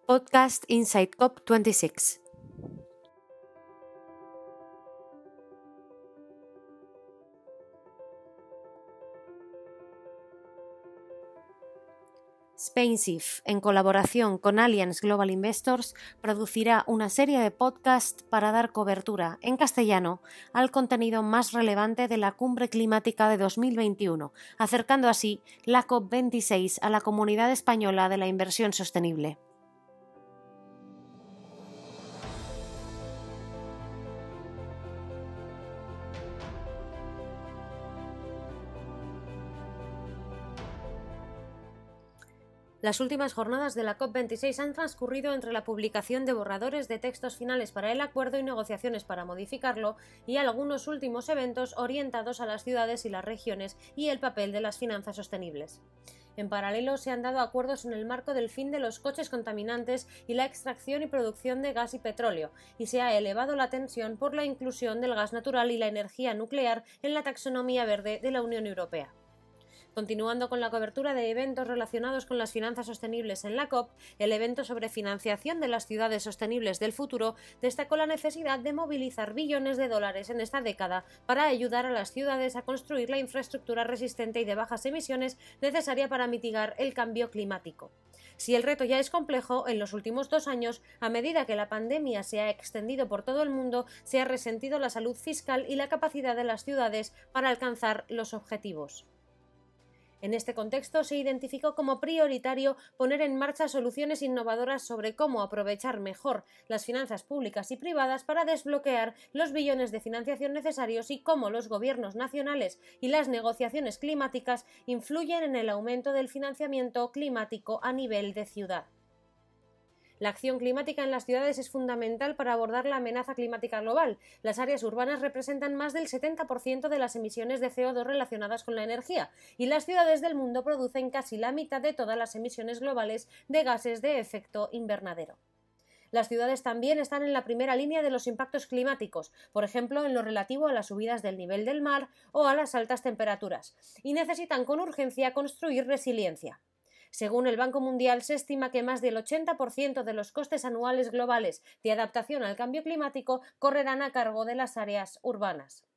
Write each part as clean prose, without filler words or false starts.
Podcast Inside COP26. SpainSIF, en colaboración con Allianz Global Investors, producirá una serie de podcasts para dar cobertura en castellano al contenido más relevante de la Cumbre Climática de 2021, acercando así la COP26 a la comunidad española de la inversión sostenible. Las últimas jornadas de la COP26 han transcurrido entre la publicación de borradores de textos finales para el acuerdo y negociaciones para modificarlo, y algunos últimos eventos orientados a las ciudades y las regiones y el papel de las finanzas sostenibles. En paralelo, se han dado acuerdos en el marco del fin de los coches contaminantes y la extracción y producción de gas y petróleo, y se ha elevado la tensión por la inclusión del gas natural y la energía nuclear en la taxonomía verde de la Unión Europea. Continuando con la cobertura de eventos relacionados con las finanzas sostenibles en la COP, el evento sobre financiación de las ciudades sostenibles del futuro destacó la necesidad de movilizar billones de dólares en esta década para ayudar a las ciudades a construir la infraestructura resistente y de bajas emisiones necesaria para mitigar el cambio climático. Si el reto ya es complejo, en los últimos 2 años, a medida que la pandemia se ha extendido por todo el mundo, se ha resentido la salud fiscal y la capacidad de las ciudades para alcanzar los objetivos. En este contexto, se identificó como prioritario poner en marcha soluciones innovadoras sobre cómo aprovechar mejor las finanzas públicas y privadas para desbloquear los billones de financiación necesarios y cómo los gobiernos nacionales y las negociaciones climáticas influyen en el aumento del financiamiento climático a nivel de ciudad. La acción climática en las ciudades es fundamental para abordar la amenaza climática global. Las áreas urbanas representan más del 70% de las emisiones de CO2 relacionadas con la energía, y las ciudades del mundo producen casi la mitad de todas las emisiones globales de gases de efecto invernadero. Las ciudades también están en la primera línea de los impactos climáticos, por ejemplo en lo relativo a las subidas del nivel del mar o a las altas temperaturas, y necesitan con urgencia construir resiliencia. Según el Banco Mundial, se estima que más del 80% de los costes anuales globales de adaptación al cambio climático correrán a cargo de las áreas urbanas.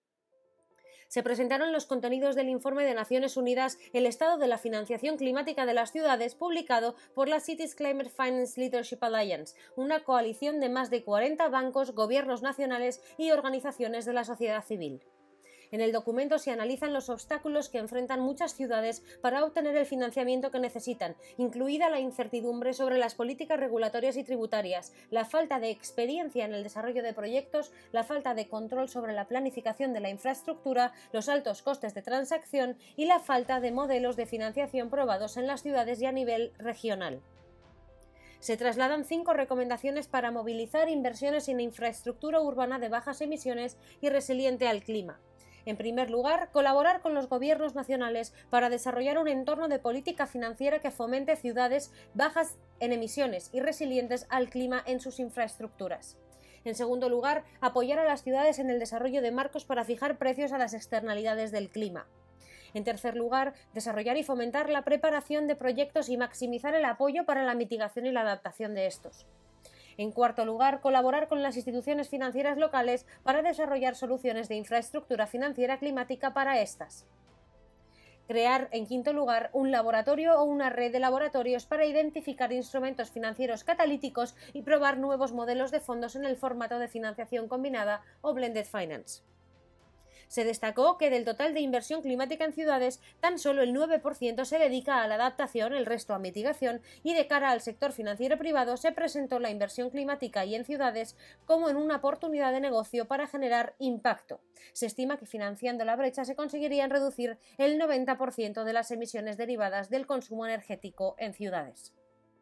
Se presentaron los contenidos del informe de Naciones Unidas El estado de la financiación climática de las ciudades, publicado por la Cities Climate Finance Leadership Alliance, una coalición de más de 40 bancos, gobiernos nacionales y organizaciones de la sociedad civil. En el documento se analizan los obstáculos que enfrentan muchas ciudades para obtener el financiamiento que necesitan, incluida la incertidumbre sobre las políticas regulatorias y tributarias, la falta de experiencia en el desarrollo de proyectos, la falta de control sobre la planificación de la infraestructura, los altos costes de transacción y la falta de modelos de financiación probados en las ciudades y a nivel regional. Se trasladan 5 recomendaciones para movilizar inversiones en infraestructura urbana de bajas emisiones y resiliente al clima. En primer lugar, colaborar con los gobiernos nacionales para desarrollar un entorno de política financiera que fomente ciudades bajas en emisiones y resilientes al clima en sus infraestructuras. En segundo lugar, apoyar a las ciudades en el desarrollo de marcos para fijar precios a las externalidades del clima. En tercer lugar, desarrollar y fomentar la preparación de proyectos y maximizar el apoyo para la mitigación y la adaptación de estos. En cuarto lugar, colaborar con las instituciones financieras locales para desarrollar soluciones de infraestructura financiera climática para estas. Crear, en quinto lugar, un laboratorio o una red de laboratorios para identificar instrumentos financieros catalíticos y probar nuevos modelos de fondos en el formato de financiación combinada o blended finance. Se destacó que del total de inversión climática en ciudades, tan solo el 9% se dedica a la adaptación, el resto a mitigación, y de cara al sector financiero privado se presentó la inversión climática y en ciudades como en una oportunidad de negocio para generar impacto. Se estima que financiando la brecha se conseguirían reducir el 90% de las emisiones derivadas del consumo energético en ciudades.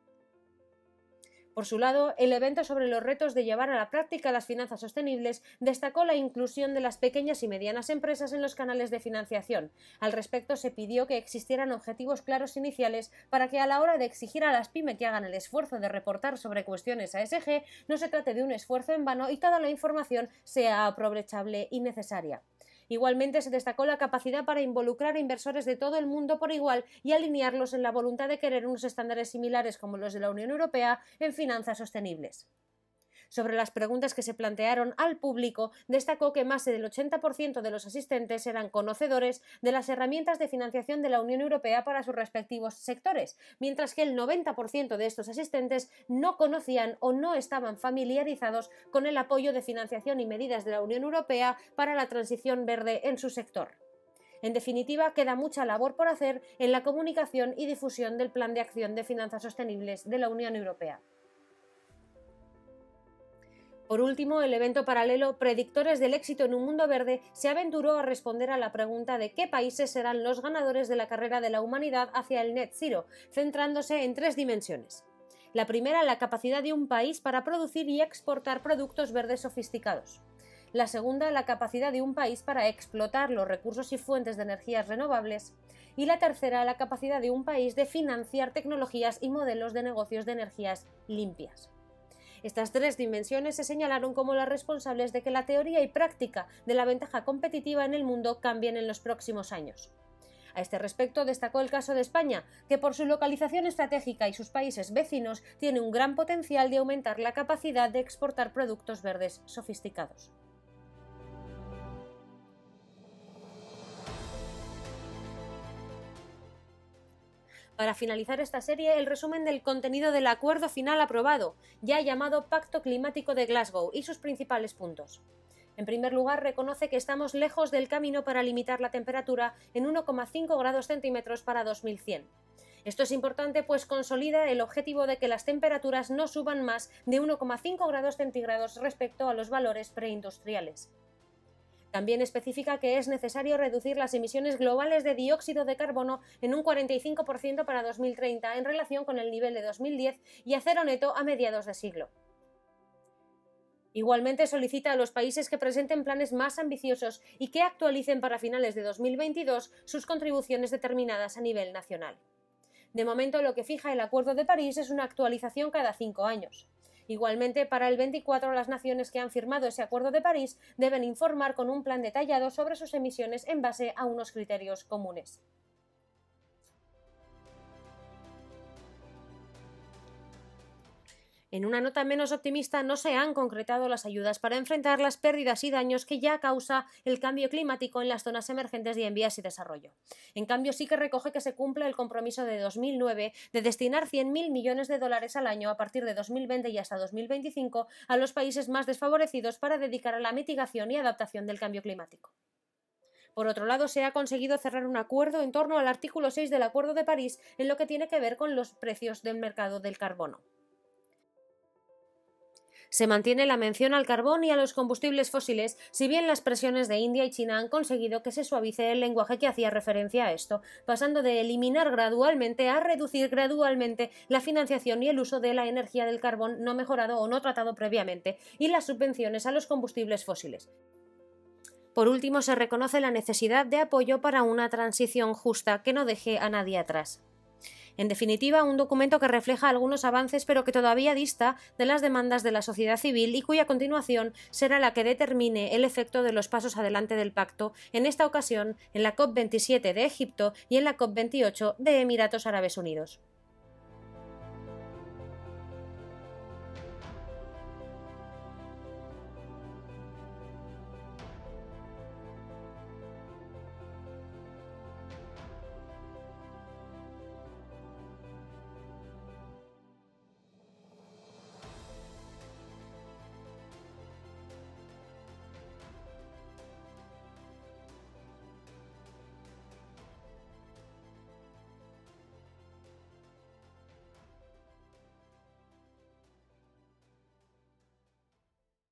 Por su lado, el evento sobre los retos de llevar a la práctica las finanzas sostenibles destacó la inclusión de las pequeñas y medianas empresas en los canales de financiación. Al respecto, se pidió que existieran objetivos claros iniciales para que a la hora de exigir a las pymes que hagan el esfuerzo de reportar sobre cuestiones ESG no se trate de un esfuerzo en vano y toda la información sea aprovechable y necesaria. Igualmente se destacó la capacidad para involucrar a inversores de todo el mundo por igual y alinearlos en la voluntad de querer unos estándares similares como los de la Unión Europea en finanzas sostenibles. Sobre las preguntas que se plantearon al público, destacó que más del 80% de los asistentes eran conocedores de las herramientas de financiación de la Unión Europea para sus respectivos sectores, mientras que el 90% de estos asistentes no conocían o no estaban familiarizados con el apoyo de financiación y medidas de la Unión Europea para la transición verde en su sector. En definitiva, queda mucha labor por hacer en la comunicación y difusión del Plan de Acción de Finanzas Sostenibles de la Unión Europea. Por último, el evento paralelo Predictores del éxito en un mundo verde se aventuró a responder a la pregunta de qué países serán los ganadores de la carrera de la humanidad hacia el Net Zero, centrándose en 3 dimensiones. La primera, la capacidad de un país para producir y exportar productos verdes sofisticados. La segunda, la capacidad de un país para explotar los recursos y fuentes de energías renovables. Y la tercera, la capacidad de un país de financiar tecnologías y modelos de negocios de energías limpias. Estas 3 dimensiones se señalaron como las responsables de que la teoría y práctica de la ventaja competitiva en el mundo cambien en los próximos años. A este respecto, destacó el caso de España, que por su localización estratégica y sus países vecinos tiene un gran potencial de aumentar la capacidad de exportar productos verdes sofisticados. Para finalizar esta serie, el resumen del contenido del acuerdo final aprobado, ya llamado Pacto Climático de Glasgow, y sus principales puntos. En primer lugar, reconoce que estamos lejos del camino para limitar la temperatura en 1,5 grados centímetros para 2100. Esto es importante pues consolida el objetivo de que las temperaturas no suban más de 1,5 grados centígrados respecto a los valores preindustriales. También especifica que es necesario reducir las emisiones globales de dióxido de carbono en un 45% para 2030 en relación con el nivel de 2010 y a cero neto a mediados de siglo. Igualmente solicita a los países que presenten planes más ambiciosos y que actualicen para finales de 2022 sus contribuciones determinadas a nivel nacional. De momento, lo que fija el Acuerdo de París es una actualización cada 5 años. Igualmente, para el 24, las naciones que han firmado ese Acuerdo de París deben informar con un plan detallado sobre sus emisiones en base a unos criterios comunes. En una nota menos optimista, no se han concretado las ayudas para enfrentar las pérdidas y daños que ya causa el cambio climático en las zonas emergentes y en vías y desarrollo. En cambio, sí que recoge que se cumpla el compromiso de 2009 de destinar 100.000 millones de dólares al año a partir de 2020 y hasta 2025 a los países más desfavorecidos para dedicar a la mitigación y adaptación del cambio climático. Por otro lado, se ha conseguido cerrar un acuerdo en torno al artículo 6 del Acuerdo de París en lo que tiene que ver con los precios del mercado del carbono. Se mantiene la mención al carbón y a los combustibles fósiles, si bien las presiones de India y China han conseguido que se suavice el lenguaje que hacía referencia a esto, pasando de eliminar gradualmente a reducir gradualmente la financiación y el uso de la energía del carbón no mejorado o no tratado previamente y las subvenciones a los combustibles fósiles. Por último, se reconoce la necesidad de apoyo para una transición justa que no deje a nadie atrás. En definitiva, un documento que refleja algunos avances pero que todavía dista de las demandas de la sociedad civil y cuya continuación será la que determine el efecto de los pasos adelante del pacto, en esta ocasión en la COP27 de Egipto y en la COP28 de Emiratos Árabes Unidos.